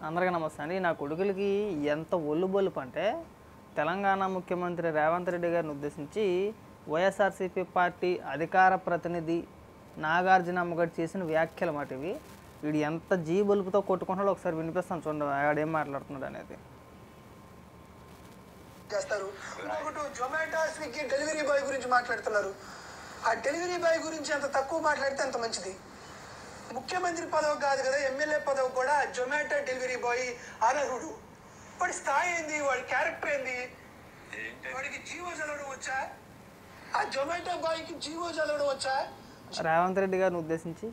అందరికీ నమస్తే అండి. నా కొడుకులకి ఎంత ఒళ్ళు బలుపు అంటే తెలంగాణ ముఖ్యమంత్రి రేవంత్ రెడ్డి గారిని ఉద్దేశించి వైఎస్ఆర్సీపీ పార్టీ అధికార ప్రతినిధి నాగార్జున అమ్మగారు చేసిన వ్యాఖ్యలు మాట ఇవి. వీడు ఎంత జీ బలుపుతో కొట్టుకుంటాడో ఒకసారి వినిపిస్తాను చూడండి, ఆడేం మాట్లాడుతున్నాడు అనేది. చేస్తారు. ఇంకొకటి జొమాటో స్విగ్గీ డెలివరీ బాయ్ గురించి మాట్లాడుతున్నారు. ఆ డెలివరీ బాయ్ గురించి అంత తక్కువ మాట్లాడితే అంత మంచిది. ముఖ్యమంత్రి పదవి కాదు కదా, ఎమ్మెల్యే పదవి కూడా జొమాటో డెలివరీ బాయ్ అనర్హుడు. వాడి స్థాయి ఏంది, వాడి క్యారెక్టర్ ఏంది, వాడికి జీవో చదవడం వచ్చా? ఆ జొమాటో బాయ్కి జీవో చదవడం వచ్చా? రేవంత్ రెడ్డి గారిని ఉద్దేశించి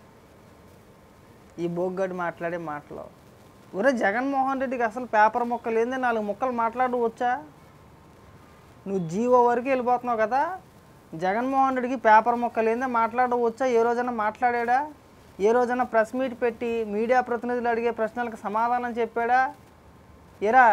ఈ బోగ్గడ్డి మాట్లాడే మాటలు, ఒరే జగన్మోహన్ రెడ్డికి అసలు పేపర్ ముక్కలు ఏంది, 4 ముక్కలు మాట్లాడడం వచ్చా? నువ్వు జీవో వరకు వెళ్ళిపోతున్నావు కదా, జగన్మోహన్ రెడ్డికి పేపర్ ముక్కలు ఏందో మాట్లాడడం వచ్చా? ఏ రోజైనా మాట్లాడా? ఏ రోజైనా ప్రెస్ మీట్ పెట్టి మీడియా ప్రతినిధులు అడిగే ప్రశ్నలకు సమాధానం చెప్పాడా? ఏరా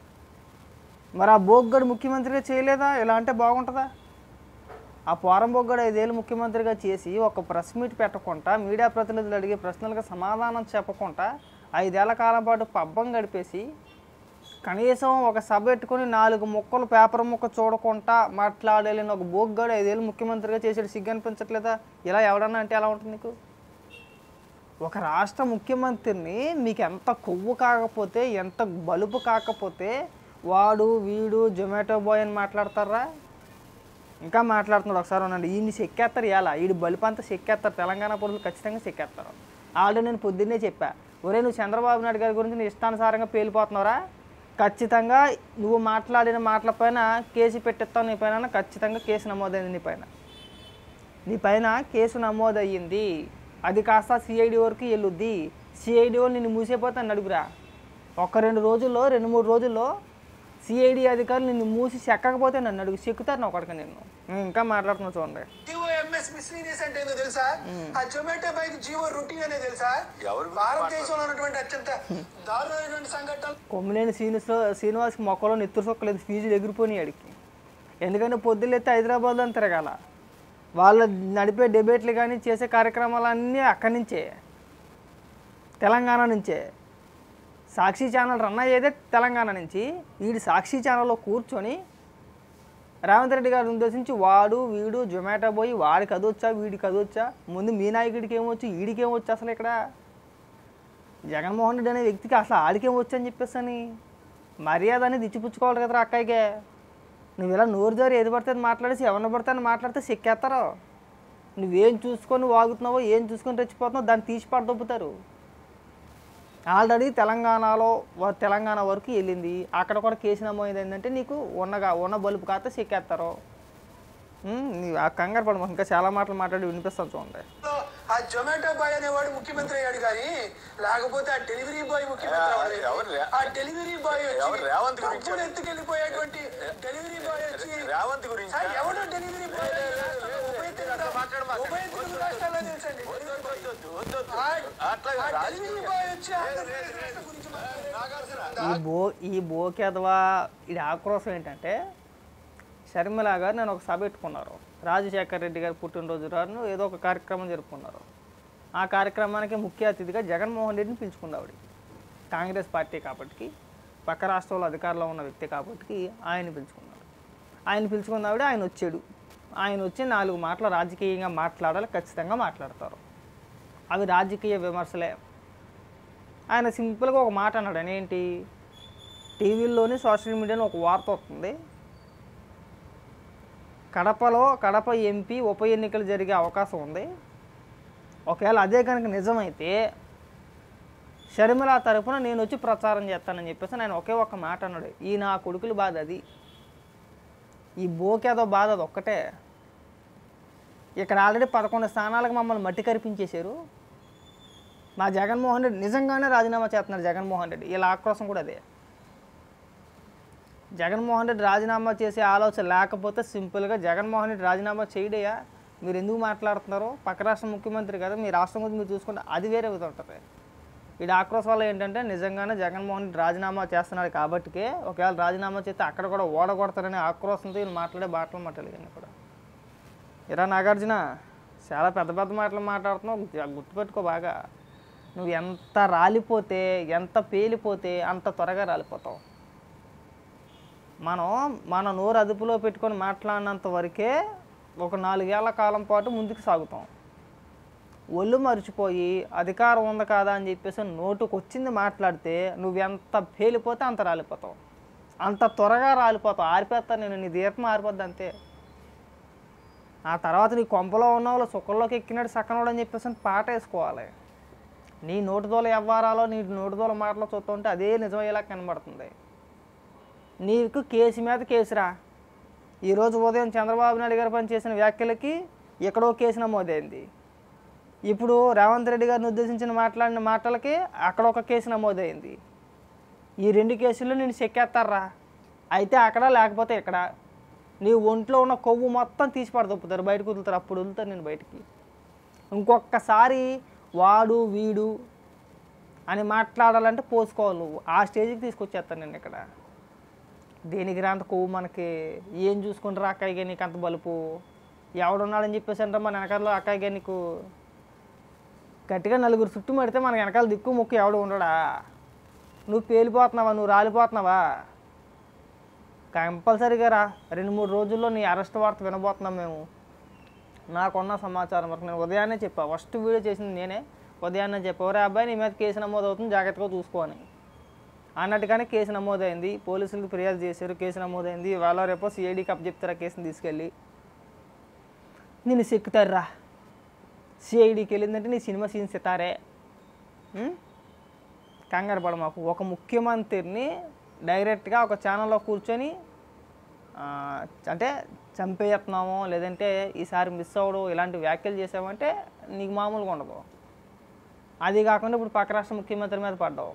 మరి ఆ బోగ్గడు ముఖ్యమంత్రిగా చేయలేదా? ఇలా అంటే బాగుంటుందా? ఆ పోరం బొగ్గడు 5 ఏళ్ళు ముఖ్యమంత్రిగా చేసి ఒక ప్రెస్ మీట్ పెట్టకుండా మీడియా ప్రతినిధులు అడిగే ప్రశ్నలకు సమాధానం చెప్పకుండా 5 ఏళ్ల కాలం పాటు పబ్బం గడిపేసి కనీసం ఒక సభ పెట్టుకొని 4 ముక్కలు పేపర్ ముక్క చూడకుండా మాట్లాడలేని ఒక బోగ్గడు 5 ఏళ్ళు ముఖ్యమంత్రిగా చేసాడు. సిగ్గు అనిపించట్లేదా? ఇలా ఎవడన్నా అంటే ఎలా ఉంటుంది నీకు? ఒక రాష్ట్ర ముఖ్యమంత్రిని మీకు ఎంత కొవ్వు కాకపోతే, ఎంత బలుపు కాకపోతే వాడు వీడు జొమాటో బాయ్ అని మాట్లాడతారా? ఇంకా మాట్లాడుతున్నాడు. ఒకసారి ఉండండి, ఈయన్ని చెక్కేస్తారు. ఇలా వీడు బలుపు అంతా చెక్కేస్తారు. తెలంగాణ ప్రజలు ఖచ్చితంగా చెక్కేస్తారు. ఆల్రెడీ నేను పొద్దున్నే చెప్పా, ఒరే నువ్వు చంద్రబాబు నాయుడు గారి గురించి నీ ఇష్టానుసారంగా పేలిపోతున్నారా? ఖచ్చితంగా నువ్వు మాట్లాడిన మాటల పైన కేసు పెట్టిస్తావు. నీ పైన ఖచ్చితంగా కేసు నమోదైంది. నీ పైన కేసు నమోదయ్యింది. అది కాస్త సిఐడి వరకు వెళ్ళుద్ది. సిఐడి వాళ్ళు నిన్ను మూసేపోతే నన్ను అడుగురా. 1-2 రోజుల్లో 2-3 రోజుల్లో సిఐడి అధికారులు నిన్ను మూసి చెక్కకపోతే నన్ను అడుగు, చెక్కుతారు నా కొడుకు నిన్ను. ఇంకా మాట్లాడుతున్నా చూడండి. తెలుసా? ఆ జొమాటో బైక్ జీవో రొటీన్ అనే తెలుసా? భారతదేశంలో ఉన్నటువంటి అత్యంత దారుణమైనటువంటి సంఘటనలు. కొమ్మినేని శ్రీనివాస్కి మొక్కలో నెత్తురు సొక్కలేదు, ఫీజులు ఎగిరిపోయి అడిగి. ఎందుకంటే పొద్దులెత్తి హైదరాబాద్లో తిరగాల. వాళ్ళు నడిపే డిబేట్లు కానీ చేసే కార్యక్రమాలన్నీ అక్కడి నుంచే, తెలంగాణ నుంచే. సాక్షి ఛానల్ రన్ అయ్యేదే తెలంగాణ నుంచి. వీడి సాక్షి ఛానల్లో కూర్చొని రేవంత్ రెడ్డి గారిని ఉద్దేశించి వాడు వీడు జొమాటో పోయి వాడికి అదొచ్చా వీడికి అదొచ్చా, ముందు మీ నాయకుడికి ఏమొచ్చు వీడికి ఏమొచ్చు, అసలు ఇక్కడ జగన్మోహన్ రెడ్డి అనే వ్యక్తికి అసలు ఆడికేం వచ్చు అని చెప్పేసి అని మర్యాద అనేది ఇచ్చిపుచ్చుకోవాలి కదరా అక్కయ్యకే. నువ్వు ఇలా నోరు జారి ఏది పడితే మాట్లాడేసి ఎవరిని పడితే అని మాట్లాడితే చెక్కేస్తారో. నువ్వేం చూసుకొని వాగుతున్నావో, ఏం చూసుకొని రెచ్చిపోతున్నావో దాన్ని తీసి పడదొబ్బుతారు. ఆల్రెడీ తెలంగాణ వరకు వెళ్ళింది. అక్కడ కూడా కేసు నమోదు ఏంటంటే నీకు ఉన్న బలుపు కాస్త చెక్కేస్తారు. ఆ కంగారు పడము, ఇంకా చాలా మాటలు మాట్లాడి వినిపిస్తాను చూడండి. ఆ జొమాటో బాయ్ అనేవాడు ముఖ్యమంత్రి అయ్యాడు కానీ లేకపోతే ఆ డెలివరీ బాయ్ ముఖ్యమంత్రి. ఆ డెలివరీ బాయ్ ఎత్తుకెళ్ళిపోయేటువంటి డెలివరీ బాయ్ వచ్చి రేవంత్ గురించి ఎవడో డెలివరీ బాయ్ ఈ బోకేదవా ఇది ఆక్రోశం ఏంటంటే, షర్మిల గారు నేను ఒక సభ పెట్టుకున్నారు. రాజశేఖర్ రెడ్డి గారి పుట్టినరోజు రాను ఏదో ఒక కార్యక్రమం జరుపుకున్నారు. ఆ కార్యక్రమానికి ముఖ్య అతిథిగా జగన్మోహన్ రెడ్డిని పిలుచుకున్నాడు. కాంగ్రెస్ పార్టీ కాబట్టి, పక్క రాష్ట్రంలో అధికారంలో ఉన్న వ్యక్తి కాబట్టి ఆయన పిలుచుకున్నాడు. ఆయన వచ్చాడు. ఆయన వచ్చి 4 మాటలు రాజకీయంగా మాట్లాడాలి, ఖచ్చితంగా మాట్లాడతారు. అవి రాజకీయ విమర్శలే. ఆయన సింపుల్గా ఒక మాట అన్నాడు. ఏంటి, టీవీల్లోని సోషల్ మీడియాలో ఒక వార్త వస్తుంది, కడప ఎంపీ ఉప ఎన్నికలు జరిగే అవకాశం ఉంది. ఒకవేళ అదే కనుక నిజమైతే షర్మిల తరఫున నేను వచ్చి ప్రచారం చేస్తానని చెప్పేసి ఆయన ఒకే ఒక్క మాట అన్నాడు. ఈ నా కొడుకుల బాధ అది, ఈ బోకేదో బాధ అది ఒక్కటే. ఇక్కడ ఆల్రెడీ 11 స్థానాలకు మమ్మల్ని మట్టి కరిపించేశారు. మా జగన్మోహన్ రెడ్డి నిజంగానే రాజీనామా చేస్తున్నాడు. జగన్మోహన్ రెడ్డి ఇలా ఆక్రోశం కూడా అదే. జగన్మోహన్ రెడ్డి రాజీనామా చేసే ఆలోచన లేకపోతే సింపుల్గా జగన్మోహన్ రెడ్డి రాజీనామా చేయడయా, మీరు ఎందుకు మాట్లాడుతున్నారో, పక్క రాష్ట్ర ముఖ్యమంత్రి కదా, మీ రాష్ట్రం గురించి మీరు చూసుకుంటే అది వేరే ఉంటుంది. ఈ ఆక్రోశం వల్ల ఏంటంటే నిజంగానే జగన్మోహన్ రెడ్డి రాజీనామా చేస్తున్నాడు కాబట్టికే, ఒకవేళ రాజీనామా చేస్తే అక్కడ కూడా ఓడగొడతారనే ఆక్రోశంతో వీళ్ళు మాట్లాడే మాటలు కూడా. ఇలా నాగార్జున చాలా పెద్ద మాటలు మాట్లాడుతున్నావు, గుర్తుపెట్టుకో బాగా. నువ్వు ఎంత రాలిపోతే, ఎంత పేలిపోతే అంత త్వరగా రాలిపోతావు. మన నోరు అదుపులో పెట్టుకొని మాట్లాడినంత వరకే ఒక 4 ఏళ్ల కాలం పాటు ముందుకు సాగుతాం. ఒళ్ళు మర్చిపోయి అధికారం ఉంది కాదా అని చెప్పేసి నోటుకు వచ్చింది మాట్లాడితే నువ్వు ఎంత పేలిపోతే అంత రాలిపోతావు, అంత త్వరగా రాలిపోతావు. ఆరిపోతాను నేను, నీ దీపం ఆరిపోద్ది అంతే. ఆ తర్వాత నీ కొంపలో ఉన్న వాళ్ళు సుఖంలోకి ఎక్కినట్టు సక్కనోడు అని చెప్పేసి పాట వేసుకోవాలి. నీ నోటిదోల వ్యవహారాలు, నీ నోటిదోల మాటలు చూస్తుంటే అదే నిజమయ్యేలా కనబడుతుంది. నీకు కేసు మీద కేసురా. ఈరోజు ఉదయం చంద్రబాబు నాయుడు గారు పని చేసిన వ్యాఖ్యలకి ఎక్కడో కేసు నమోదైంది. ఇప్పుడు రేవంత్ రెడ్డి గారిని ఉద్దేశించిన మాట్లాడిన మాటలకి అక్కడ ఒక కేసు నమోదైంది. ఈ 2 కేసుల్లో నేను చెక్కేస్తారా. అయితే అక్కడ లేకపోతే ఇక్కడ నీ ఒంట్లో ఉన్న కొవ్వు మొత్తం తీసి పడదొప్పుతారు, బయటకు వదులుతారు. అప్పుడు వదులుతారు నేను బయటికి. ఇంకొకసారి వాడు వీడు అని మాట్లాడాలంటే పోసుకోవాలి నువ్వు. ఆ స్టేజ్కి తీసుకొచ్చేస్తాను నేను ఇక్కడ. దేనికి రాంత కొవ్వు మనకి? ఏం చూసుకుంటారా అక్కయ్యగా నీకు అంత బలుపు? ఎవడున్నాడని చెప్పేసి అంటే మన వెనకాల అక్కయ్యగా నీకు గట్టిగా 4 చుట్టూ మడితే మన వెనకాల దిక్కు ముక్కు ఎవడు ఉండడా? నువ్వు పేలిపోతున్నావా, నువ్వు రాలిపోతున్నావా? కంపల్సరీగా రా. 2-3 రోజుల్లో నీ అరెస్ట్ వార్త వినబోతున్నాం మేము. నాకున్న సమాచారం వరకు నేను ఉదయాన్నే చెప్పా. ఫస్ట్ వీడియో చేసింది నేనే. ఉదయాన్నే చెప్పా, ఒరే అబ్బాయి నీ మీద కేసు నమోదు అవుతుంది, జాగ్రత్తగా చూసుకోని అన్నట్టుగానే కేసు నమోదైంది. పోలీసులకు ఫిర్యాదు చేశారు, కేసు నమోదైంది. వాళ్ళ రేపో సిఐడికి అప్పచెప్తారా కేసుని తీసుకెళ్ళి. నేను చెక్కుతారా. సిఐడికి వెళ్ళిందంటే నీ సినిమా సీన్ సితారే. కంగారు పడ మాకు. ఒక ముఖ్యమంత్రిని డైరెక్ట్గా ఒక ఛానల్లో కూర్చొని అంటే చంపేస్తున్నామో లేదంటే ఈసారి మిస్ అవ్వడం ఇలాంటి వ్యాఖ్యలు చేసామంటే నీకు మామూలుగా ఉండదు. అది కాకుండా ఇప్పుడు పక్క రాష్ట్ర ముఖ్యమంత్రి మీద పడ్డావు.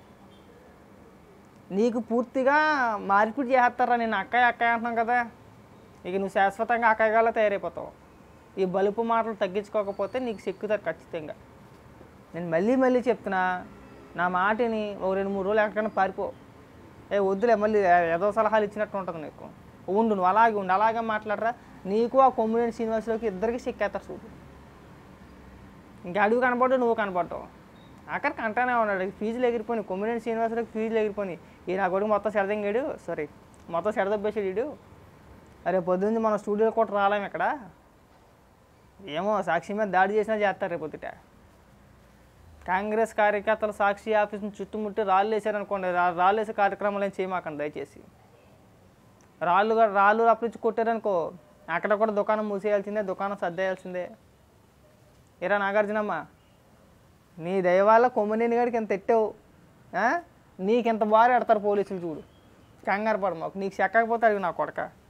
నీకు పూర్తిగా మార్పిడి చేస్తారా. నేను అక్కయ్య అంటున్నాం కదా, ఇక నువ్వు శాశ్వతంగా అక్కయ్యగా తయారైపోతావు. ఈ బలుపు మాటలు తగ్గించుకోకపోతే నీకు చెక్కుతారు ఖచ్చితంగా. నేను మళ్ళీ చెప్తున్నా, నా మాటని ఒక 2-3 రోజులు ఎక్కడికైనా పారిపో. వద్దులే, మళ్ళీ ఏదో సలహాలు ఇచ్చినట్టు ఉంటుంది నీకు. ఉండు, నువ్వు అలాగే ఉండు, అలాగే మాట్లాడరా. నీకు ఆ కొమ్మినేని శ్రీనివాసులోకి ఇద్దరికి చెక్కేస్తారు చూడు. ఇంకా అడుగు కనపడ్డు, నువ్వు కనపడ్డావు. అక్కడికి అంటానే ఉన్నాడు, ఫీజులు ఎగిరిపోయి కొమ్మినేని శ్రీనివాసులోకి ఫీజులు ఎగిరిపోయి. ఈ నా కొడుకు మొత్తం సెడదంగాడు, మొత్తం సెడదబ్బేసాడు. రేపు పొద్దున్న మన స్టూడియో కూడా రాలేము ఇక్కడ. ఏమో సాక్షి మీద దాడి చేసినా చేస్తారు రేపొద్దుట. కాంగ్రెస్ కార్యకర్తలు సాక్షి ఆఫీస్ని చుట్టుముట్టి రాళ్ళు వేసారనుకోండి, రాళ్ళు వేసే కార్యక్రమాలు ఏం చేయమాకండి దయచేసి. రాళ్ళు అప్పించి కొట్టారనుకో, అక్కడ కూడా దుకాణం మూసేయాల్సిందే, దుకాణం సర్దేయాల్సిందే. ఏరా నాగార్జునమ్మ, నీ దయ వల్ల కొమ్మినేని గారికి ఎంత ఎట్టావు, నీకెంత బాగా ఎడతారు పోలీసులు చూడు. కంగారు పడ మాకు. నీకు చెక్కకపోతే అడిగి నా కొడక.